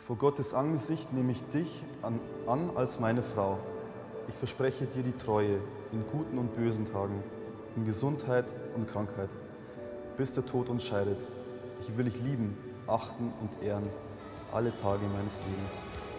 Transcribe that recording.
Vor Gottes Angesicht nehme ich dich an als meine Frau. Ich verspreche dir die Treue in guten und bösen Tagen, in Gesundheit und Krankheit, bis der Tod uns scheidet. Ich will dich lieben, achten und ehren, alle Tage meines Lebens.